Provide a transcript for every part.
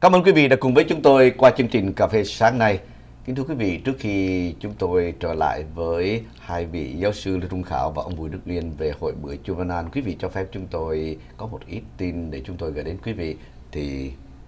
Cảm ơn quý vị đã cùng với chúng tôi qua chương trình Cà phê sáng nay. Kính thưa quý vị, trước khi chúng tôi trở lại với hai vị giáo sư Lê Trung Khảo và ông Bùi Đức Uyên về hội bưởi Chu Văn An, quý vị cho phép chúng tôi có một ít tin để chúng tôi gửi đến quý vị. Thì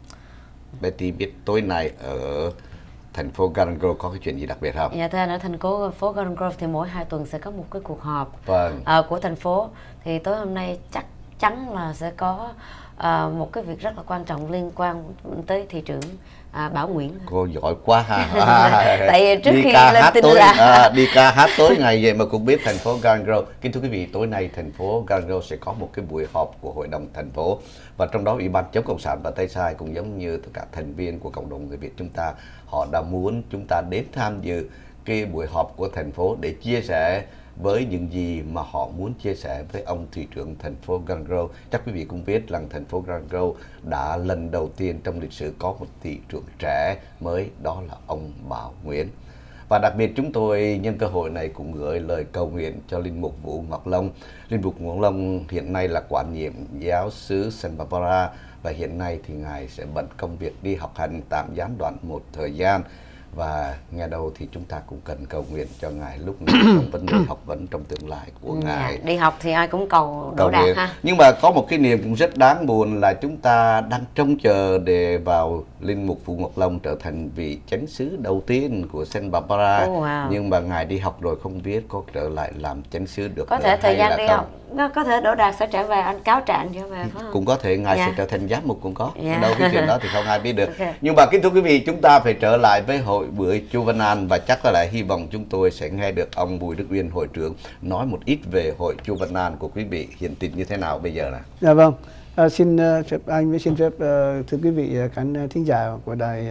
Betty biết tối nay ở thành phố Garden Grove có cái chuyện gì đặc biệt không? Dạ thưa anh, ở thành phố Garden Grove thì mỗi 2 tuần sẽ có một cái cuộc họp của thành phố. Thì tối hôm nay chắc chắn là sẽ có một cái việc rất là quan trọng liên quan tới thị trưởng Bảo Nguyễn. Cô giỏi quá ha. Tại trước khi lên tin là đi ca hát tối ngày vậy mà cũng biết thành phố Garden Grove. Kính thưa quý vị, tối nay thành phố Garden Grove sẽ có một cái buổi họp của hội đồng thành phố, và trong đó Ủy ban chống cộng sản và Tây Sai cũng giống như tất cả thành viên của cộng đồng người Việt chúng ta, họ đã muốn chúng ta đến tham dự cái buổi họp của thành phố để chia sẻ với những gì mà họ muốn chia sẻ với ông thị trưởng thành phố Garden Grove. Chắc quý vị cũng biết rằng thành phố Garden Grove đã lần đầu tiên trong lịch sử có một thị trưởng trẻ mới, đó là ông Bảo Nguyễn. Và đặc biệt chúng tôi nhân cơ hội này cũng gửi lời cầu nguyện cho Linh mục Vũ Ngọc Long. Linh mục Ngọc Long hiện nay là quản nhiệm giáo xứ Santa Barbara, và hiện nay thì ngài sẽ bận công việc đi học hành tạm gián đoạn một thời gian. Và nghe đâu thì chúng ta cũng cần cầu nguyện cho ngài lúc này trong vấn đề học vấn trong tương lai của ngài. Đi học thì ai cũng cầu đỗ đạt ha. Nhưng mà có một cái niềm cũng rất đáng buồn là chúng ta đang trông chờ để vào Linh mục Vũ Ngọc Long trở thành vị chánh xứ đầu tiên của Santa Barbara. Nhưng mà ngài đi học rồi không biết có trở lại làm chánh xứ được. Có thể thời gian đi học, có thể đỗ đạt sẽ trở về, anh cáo trạng trở về phải không? Cũng có thể ngài sẽ trở thành giám mục cũng có. Đâu cái chuyện đó thì không ai biết được. Nhưng mà kính thưa quý vị, chúng ta phải trở lại với hội bưởi Chu Văn An, và chắc có lẽ hy vọng chúng tôi sẽ nghe được ông Bùi Đức Uyên hội trưởng nói một ít về hội Chu Văn An của quý vị hiện tình như thế nào bây giờ này. Dạ vâng, xin phép anh với xin phép thưa quý vị khán thính giả của đài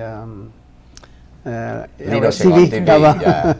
TV. Dạ vâng.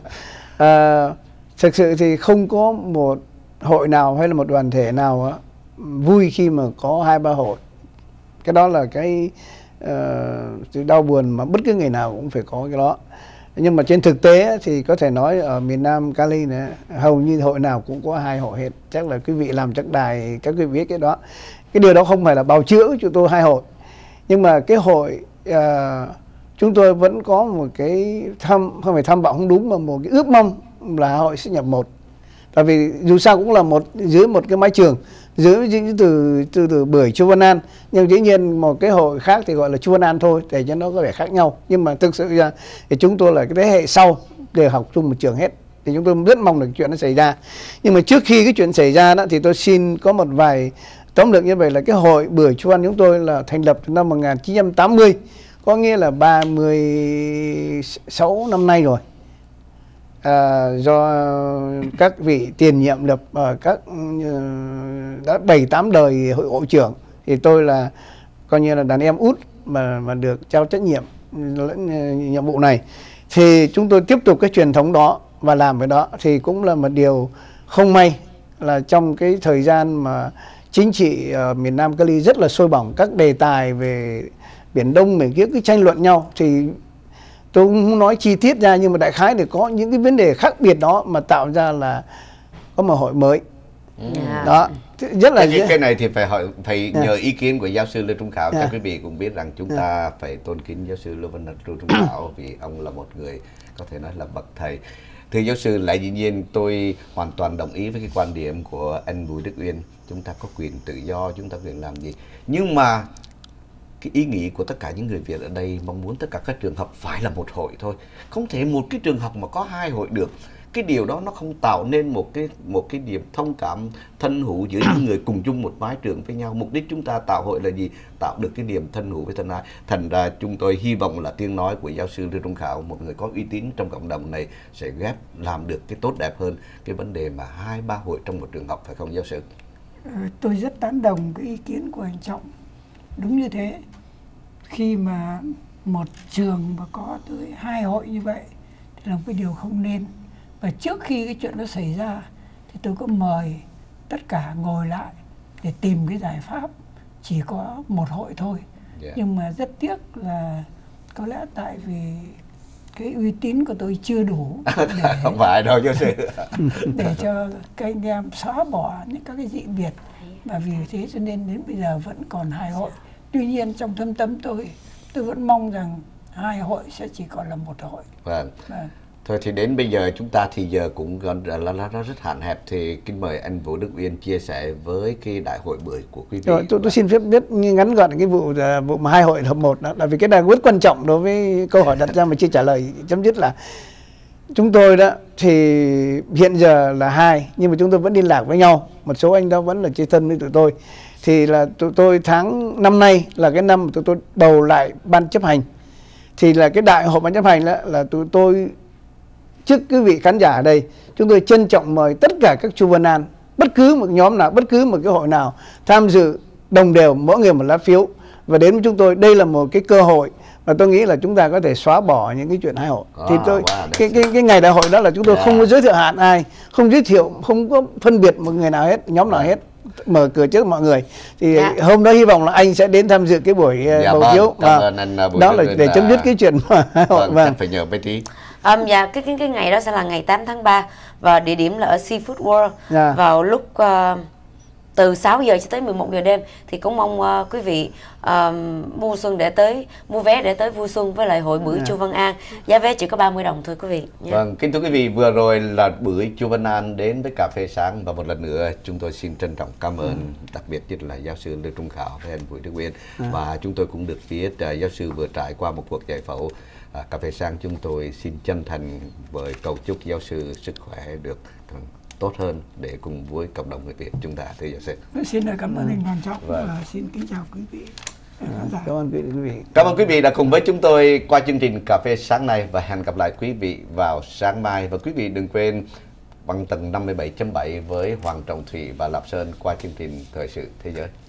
Thực sự thì không có một hội nào hay là một đoàn thể nào vui khi mà có 2-3 hội. Cái đó là cái sự đau buồn mà bất cứ người nào cũng phải có cái đó. Nhưng mà trên thực tế thì có thể nói ở miền Nam Cali này hầu như hội nào cũng có 2 hội hết. Chắc là quý vị làm chắc đài các quý vị biết cái đó. Cái điều đó không phải là bào chữa của chúng tôi 2 hội. Nhưng mà cái hội chúng tôi vẫn có một cái không phải tham vọng không đúng, mà một cái ước mong là hội sẽ nhập một. Tại vì dù sao cũng là dưới một cái mái trường, dưới từ bưởi Chu Văn An, nhưng dĩ nhiên một cái hội khác thì gọi là Chu Văn An thôi, để cho nó có vẻ khác nhau. Nhưng mà thực sự là thì chúng tôi là cái thế hệ sau đều học chung một trường hết, thì chúng tôi rất mong được chuyện nó xảy ra. Nhưng mà trước khi cái chuyện xảy ra đó thì tôi xin có một vài tóm lược như vậy là cái hội bưởi Chu Văn chúng tôi là thành lập năm 1980, có nghĩa là 36 năm nay rồi. Do các vị tiền nhiệm lập các đã 7-8 đời hội trưởng, thì tôi là coi như là đàn em út mà được trao trách nhiệm nhiệm vụ này. Thì chúng tôi tiếp tục cái truyền thống đó và làm cái đó. Thì cũng là một điều không may là trong cái thời gian mà chính trị ở miền Nam Cali rất là sôi bỏng, các đề tài về Biển Đông mình cứ tranh luận nhau, thì tôi cũng không nói chi tiết ra, nhưng mà đại khái thì có những cái vấn đề khác biệt đó mà tạo ra là có một hội mới. Đó, rất là cái này thì phải nhờ ý kiến của giáo sư Lê Trung Khảo. Các quý vị cũng biết rằng chúng ta phải tôn kính giáo sư Lê Trung Khảo vì ông là một người có thể nói là bậc thầy. Thưa giáo sư, lại dĩ nhiên tôi hoàn toàn đồng ý với cái quan điểm của anh Bùi Đức Uyên. Chúng ta có quyền tự do, chúng ta quyền làm gì. Nhưng mà cái ý nghĩ của tất cả những người Việt ở đây mong muốn tất cả các trường học phải là một hội thôi. Không thể một cái trường học mà có 2 hội được. Cái điều đó nó không tạo nên một cái điểm thông cảm thân hữu giữa những người cùng chung một mái trường với nhau. Mục đích chúng ta tạo hội là gì? Tạo được cái điểm thân hữu với thân ai. Thành ra chúng tôi hy vọng là tiếng nói của giáo sư Lê Trung Khảo, một người có uy tín trong cộng đồng này, sẽ làm được cái tốt đẹp hơn cái vấn đề mà 2-3 hội trong một trường học, phải không giáo sư? Tôi rất tán đồng cái ý kiến của anh Trọng. Đúng như thế. Khi mà một trường mà có tới 2 hội như vậy thì là một cái điều không nên. Và trước khi cái chuyện đó xảy ra thì tôi có mời tất cả ngồi lại để tìm cái giải pháp chỉ có một hội thôi. Nhưng mà rất tiếc là có lẽ tại vì cái uy tín của tôi chưa đủ để không phải đâu giáo sư để cho các anh em xóa bỏ những các cái dị biệt. Và vì thế cho nên đến bây giờ vẫn còn 2 hội. Tuy nhiên trong thâm tâm tôi tôi vẫn mong rằng hai hội sẽ chỉ còn là một hội. Vâng. Thôi thì đến bây giờ chúng ta thì giờ cũng là rất hạn hẹp, thì kính mời anh Vũ Đức Uyên chia sẻ với cái đại hội bưởi của quý vị. Rồi, tôi xin phép biết ngắn gọn cái vụ mà hai hội hợp một đó, là vì cái này rất quan trọng đối với câu hỏi đặt ra mà chưa trả lời chấm dứt. Là chúng tôi đó thì hiện giờ là hai, nhưng mà chúng tôi vẫn liên lạc với nhau, một số anh đó vẫn là chơi thân với tụi tôi. Thì là tụi tôi tháng năm nay là cái năm tụi tôi bầu lại ban chấp hành, thì là cái đại hội ban chấp hành đó là tụi tôi trước quý vị khán giả ở đây, chúng tôi trân trọng mời tất cả các chu Văn An, bất cứ một nhóm nào, bất cứ một cái hội nào tham dự đồng đều, mỗi người một lá phiếu và đến với chúng tôi. Đây là một cái cơ hội và tôi nghĩ là chúng ta có thể xóa bỏ những cái chuyện hai hội. Thì tôi cái ngày đại hội đó là chúng tôi không có giới thiệu hạn ai, không giới thiệu, không có phân biệt một người nào hết, nhóm nào hết, mở cửa trước mọi người. Thì hôm đó hy vọng là anh sẽ đến tham dự cái buổi bầu phiếu. Đó là để chấm dứt cái chuyện mà vâng, phải nhờ Betty. Dạ, cái ngày đó sẽ là ngày 8 tháng 3 và địa điểm là ở Seafood World vào lúc từ 6 giờ cho tới 11 giờ đêm. Thì cũng mong quý vị mua vé để tới vui xuân với lại hội bưởi chu Văn An. Giá vé chỉ có 30 đồng thôi quý vị. Vâng, kính thưa quý vị, vừa rồi là bưởi chu Văn An đến với Cà phê Sáng, và một lần nữa chúng tôi xin trân trọng cảm ơn đặc biệt nhất là giáo sư Lê Trung Khảo với anh Vũ Đức Uyên. Và chúng tôi cũng được biết giáo sư vừa trải qua một cuộc giải phẫu. Cà phê Sáng chúng tôi xin chân thành với cầu chúc giáo sư sức khỏe được tốt hơn để cùng với cộng đồng người Việt chúng ta. Thưa giáo sư. Xin cảm ơn anh Hoàng Trọng và xin kính chào quý vị. Cảm ơn quý vị. Cảm ơn quý vị đã cùng với chúng tôi qua chương trình Cà phê Sáng nay, và hẹn gặp lại quý vị vào sáng mai. Và quý vị đừng quên băng tần 57.7 với Hoàng Trọng Thủy và Lạp Sơn qua chương trình Thời sự Thế giới.